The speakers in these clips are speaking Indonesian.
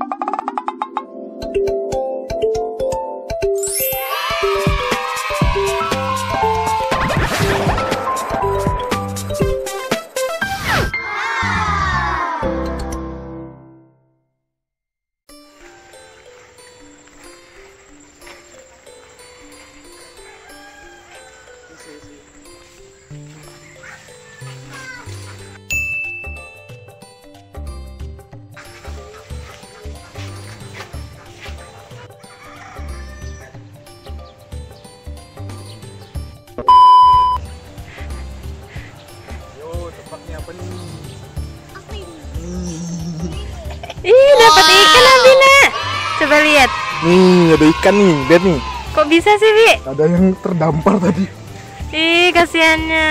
Ih, dapat ikan Abina. Coba lihat. Nih, ada ikan nih, lihat nih. Kok bisa sih, Bi? Ada yang terdampar tadi. Ih, kasihannya.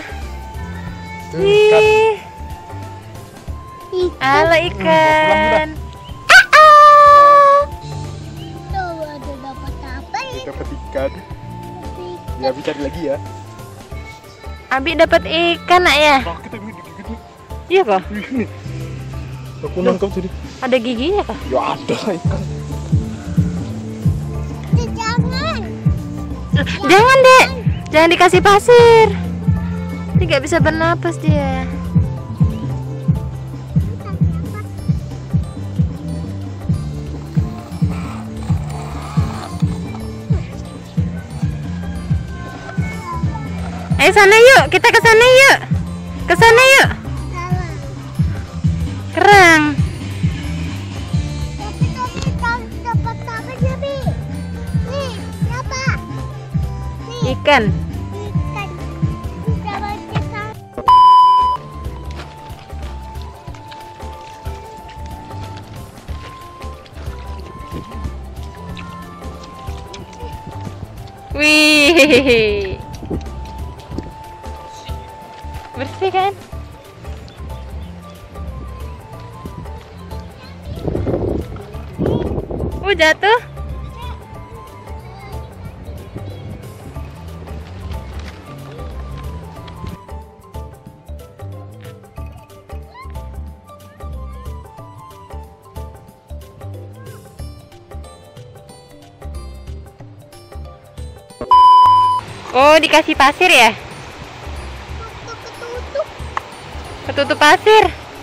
Ikan. Halo ikan. Tuh, ada dapat apa ya? Dapat ikan. Ya, Abi cari lagi ya. Abi dapat ikan, Nak ya? Sakit Abi digigit nih. Iya kah? Ini. Aku nangkap tadi. Ada giginya kah? Ya ada ikan. Jangan. Jangan, Dek. Jangan dikasih pasir. Dia nggak bisa bernapas dia. Ayo sana yuk, kita ke sana yuk. Ke sana yuk. Kerang. Tapi dapat apa aja, Bi? Nih, siapa? Nih, Ikan. ikan. Dapat ikan. Wih. Bersih kan? Jatuh. Oh, dikasih pasir ya? Ketutup pasir.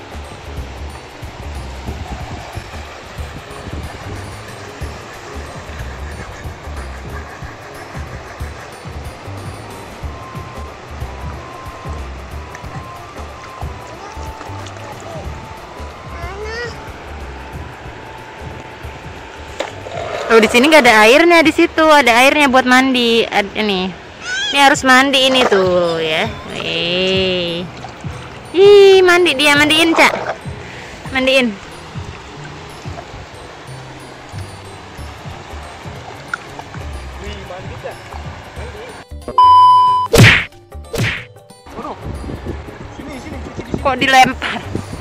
Oh, di sini nggak ada airnya, di situ ada airnya buat mandi. Ini harus mandi ini tuh ya. Ih, mandi dia, mandiin, Cak. Mandiin. Kok dilempar?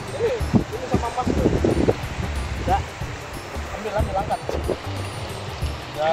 Ya. Ambil angkat. Ya.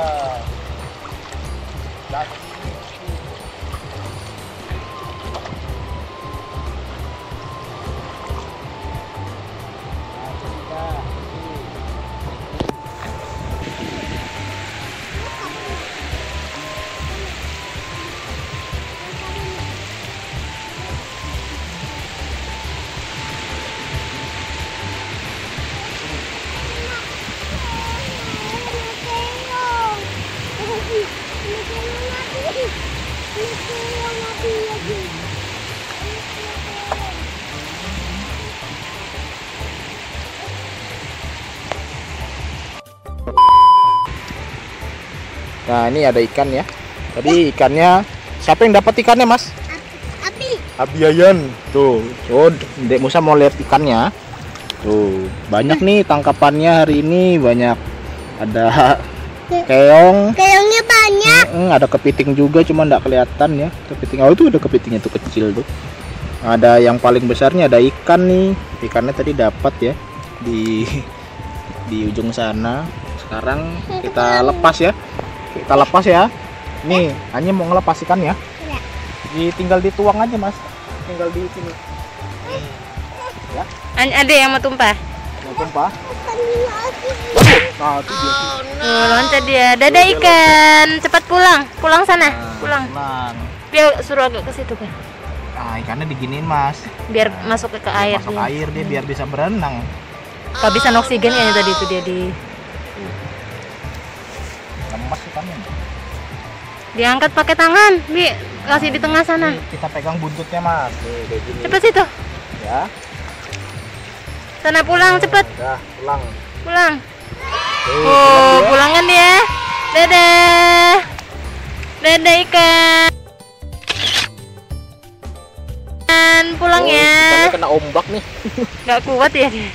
Nah, ini ada ikan ya. Tadi ikannya, siapa yang dapat ikannya, Mas? Abi Ayan. Tuh, Dek Musa mau lihat ikannya. Tuh, banyak nih tangkapannya hari ini, banyak. Ada keong. Keongnya banyak. Ada kepiting juga, cuma nggak kelihatan ya. Kepiting. Oh, itu ada kepitingnya tuh kecil tuh. Ada yang paling besarnya, ada ikan nih. Ikannya tadi dapat ya di ujung sana. Sekarang kita lepas ya. Kita lepas ya. Nih, hanya mau ngelepas ikan ya. Tinggal dituang aja, Mas. Tinggal di sini. Ya. Ada yang mau tumpah. Mau tumpah? Nah, itu dia. Tuh, loncat dia. Dadah ikan. Cepat pulang. Pulang sana. Pulang. Pulang. Dia suruh agak ke situ kan. Nah, ikannya diginiin, Mas. Biar masuk ke air. Masuk dia. air dia biar bisa berenang. Kehabisan oksigen kayaknya tadi itu dia di. Lemas ikannya. Diangkat pakai tangan. Bi, kasih di tengah sana. Nih, kita pegang buntutnya, Mas. Nih, kayak gini. Cepet situ. Ya. Sana pulang cepet. Udah, pulang. Pulang. Tuh, Oh, pulang dia. pulangan dia. Dadah. Dadah ikan. Pulang Oh, ya. ikannya kena ombak nih. Gak kuat ya dia.